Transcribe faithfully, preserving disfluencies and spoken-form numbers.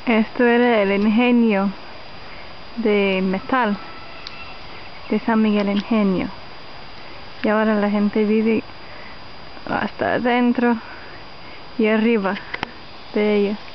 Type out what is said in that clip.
Esto era el ingenio de metal de San Miguel Ingenio, y ahora la gente vive hasta adentro y arriba de ella.